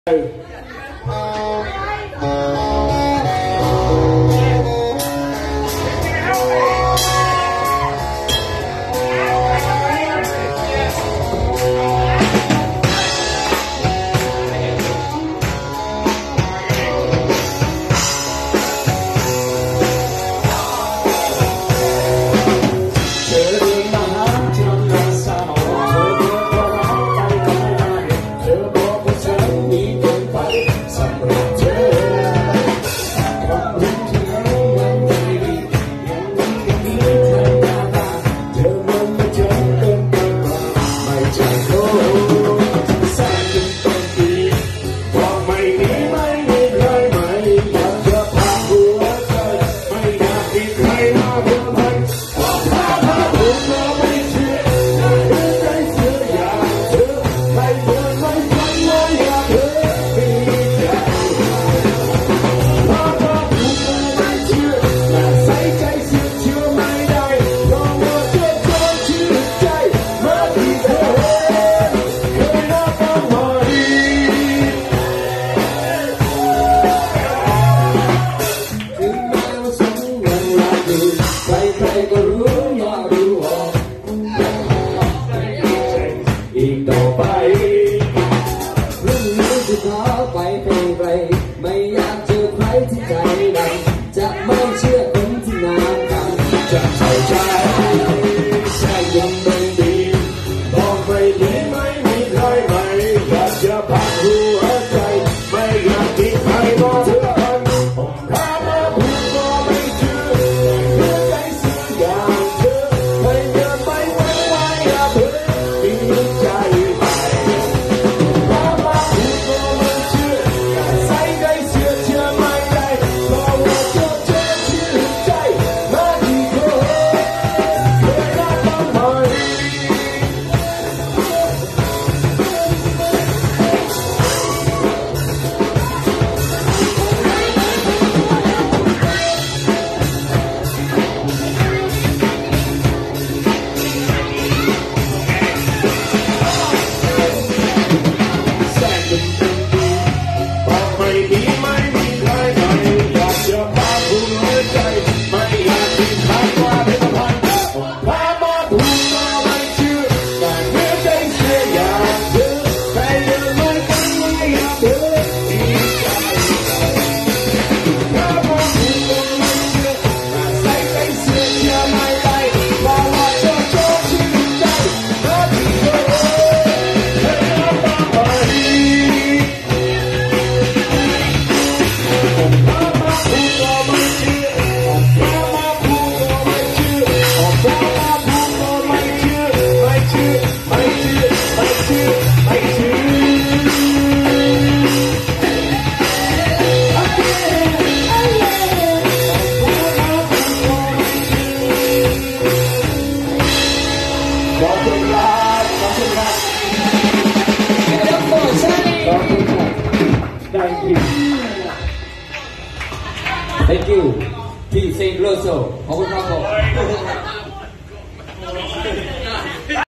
ไม่อยากเจอใครที่ใจดำจะไม่เชื่อคนที่นานกันจะเข้าใจแค่ยังไม่ดีบอกไปดีไม่มีใครไม่อยากจะพักหัวใจไม่อยากทิ้งใครรอเธอถ้ามาพูดก็ไม่เชื่อเพื่อใจเสียอย่างเธอไม่เดินไม่ไว้ไว้อย่าเพิ่งมีใจ Thank you พี่เซนโลโซขอบคุณครับผม